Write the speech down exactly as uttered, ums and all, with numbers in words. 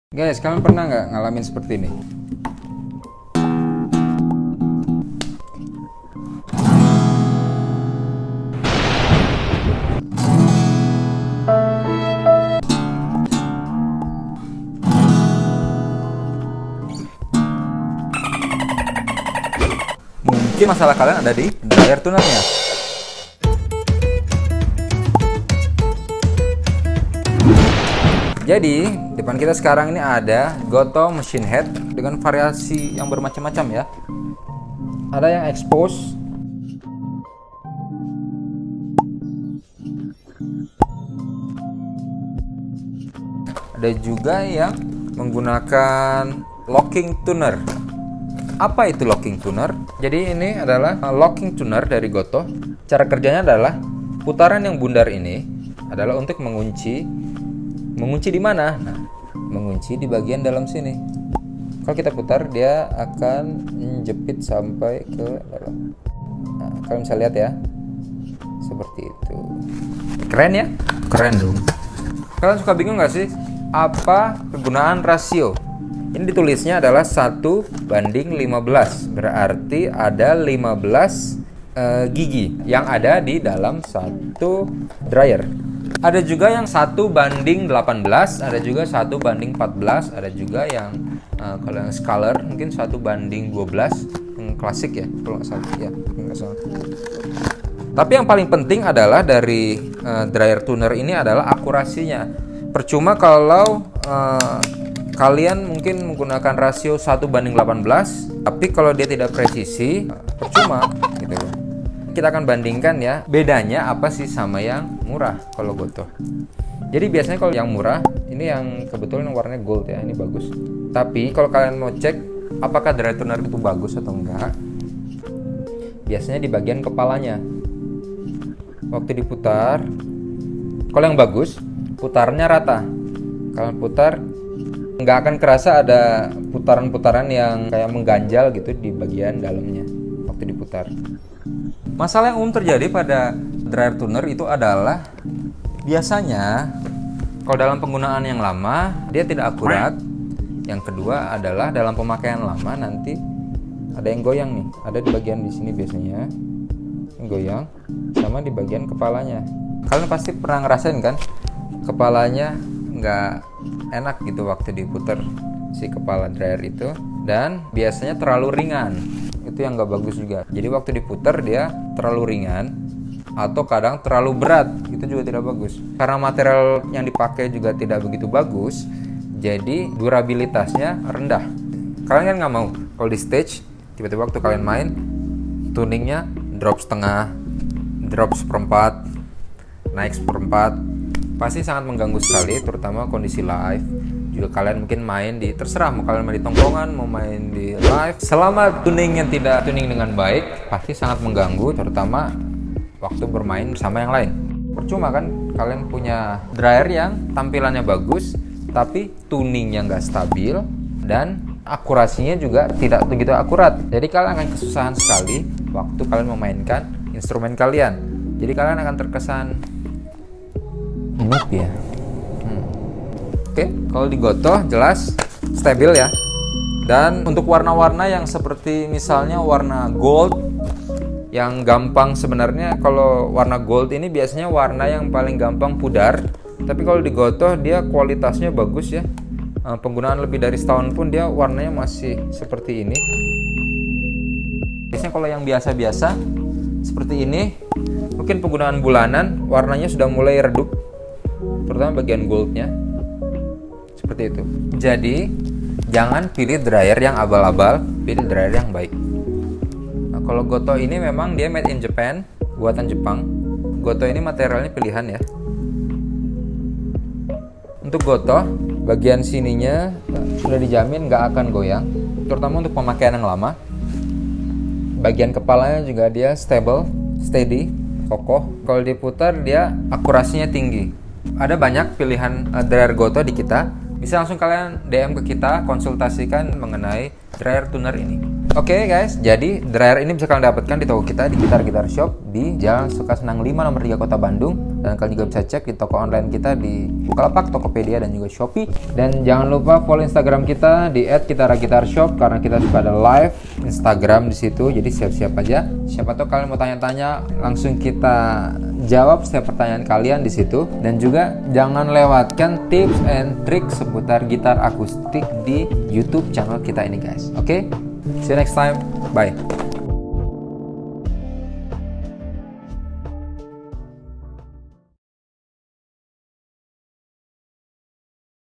Guys, kalian pernah nggak ngalamin seperti ini? Mungkin masalah kalian ada di dryer tunernya. Jadi, depan kita sekarang ini ada Gotoh machine head dengan variasi yang bermacam-macam ya. Ada yang expose, ada juga yang menggunakan locking tuner. Apa itu locking tuner? Jadi ini adalah locking tuner dari Gotoh. Cara kerjanya adalah putaran yang bundar ini adalah untuk mengunci. Mengunci di mana? Nah, mengunci di bagian dalam sini. Kalau kita putar, dia akan menjepit sampai ke dalam. Nah, kalian bisa lihat ya, seperti itu. Keren ya? Keren dong. Kalian suka bingung nggak sih? Apa kegunaan rasio? Ini ditulisnya adalah satu banding lima belas. Berarti ada lima belas uh, gigi yang ada di dalam satu dryer. Ada juga yang satu banding delapan belas, ada juga satu banding empat belas, ada juga yang uh, kalau yang scalar mungkin satu banding dua belas, yang klasik ya, kalau nggak salah ya, nggak salah. Tapi yang paling penting adalah dari uh, dryer tuner ini adalah akurasinya. Percuma kalau uh, kalian mungkin menggunakan rasio satu banding delapan belas, tapi kalau dia tidak presisi, percuma gitu loh. Kita akan bandingkan ya, bedanya apa sih sama yang murah kalau Gotoh. Jadi biasanya kalau yang murah, ini yang kebetulan warnanya gold ya, ini bagus. Tapi kalau kalian mau cek apakah dryer tuner itu bagus atau enggak, biasanya di bagian kepalanya. Waktu diputar, kalau yang bagus, putarnya rata. Kalian putar, nggak akan kerasa ada putaran-putaran yang kayak mengganjal gitu di bagian dalamnya waktu diputar. Masalah yang umum terjadi pada dryer tuner itu adalah biasanya kalau dalam penggunaan yang lama dia tidak akurat. Yang kedua adalah dalam pemakaian lama nanti ada yang goyang nih, ada di bagian di sini biasanya yang goyang, sama di bagian kepalanya. Kalian pasti pernah ngerasain kan, kepalanya nggak enak gitu waktu diputar si kepala dryer itu, dan biasanya terlalu ringan. Itu yang nggak bagus juga. Jadi waktu diputar dia terlalu ringan atau kadang terlalu berat, itu juga tidak bagus. Karena material yang dipakai juga tidak begitu bagus, jadi durabilitasnya rendah. Kalian kan nggak mau kalau di stage tiba-tiba waktu kalian main tuningnya drop setengah, drop seperempat, naik seperempat, pasti sangat mengganggu sekali, terutama kondisi live. Juga kalian mungkin main di, terserah mau kalian main di tongkrongan, mau main di live, selama tuningnya tidak tuning dengan baik, pasti sangat mengganggu, terutama waktu bermain bersama yang lain. Percuma kan kalian punya dryer yang tampilannya bagus, tapi tuningnya nggak stabil dan akurasinya juga tidak begitu akurat. Jadi kalian akan kesusahan sekali waktu kalian memainkan instrumen kalian. Jadi kalian akan terkesan noob ya. Oke, kalau di Gotoh jelas stabil ya. Dan untuk warna-warna yang seperti misalnya warna gold, yang gampang sebenarnya, kalau warna gold ini biasanya warna yang paling gampang pudar. Tapi kalau di Gotoh dia kualitasnya bagus ya. Penggunaan lebih dari setahun pun dia warnanya masih seperti ini. Biasanya kalau yang biasa-biasa seperti ini, mungkin penggunaan bulanan warnanya sudah mulai redup, terutama bagian goldnya. Seperti itu. Jadi jangan pilih dryer yang abal-abal, pilih dryer yang baik. Nah, kalau Gotoh ini memang dia made in Japan, buatan Jepang. Gotoh ini materialnya pilihan ya. Untuk Gotoh, bagian sininya sudah dijamin nggak akan goyang, terutama untuk pemakaian yang lama. Bagian kepalanya juga dia stable, steady, kokoh. Kalau diputar dia akurasinya tinggi. Ada banyak pilihan uh, dryer Gotoh di kita. Bisa langsung kalian D M ke kita, konsultasikan mengenai dryer tuner ini. Oke okay guys, jadi dryer ini bisa kalian dapatkan di toko kita di Gitar Gitar Shop di Jalan Sukasenang lima nomor tiga Kota Bandung. Dan kalian juga bisa cek di toko online kita di Bukalapak, Tokopedia, dan juga Shopee. Dan jangan lupa follow Instagram kita di et gitar gitar shop karena kita suka ada live Instagram di situ. Jadi siap-siap aja. Siapa tahu kalian mau tanya-tanya, langsung kita jawab setiap pertanyaan kalian di situ. Dan juga jangan lewatkan tips and trick seputar gitar akustik di YouTube channel kita ini guys. Oke? Okay? See you next time. Bye.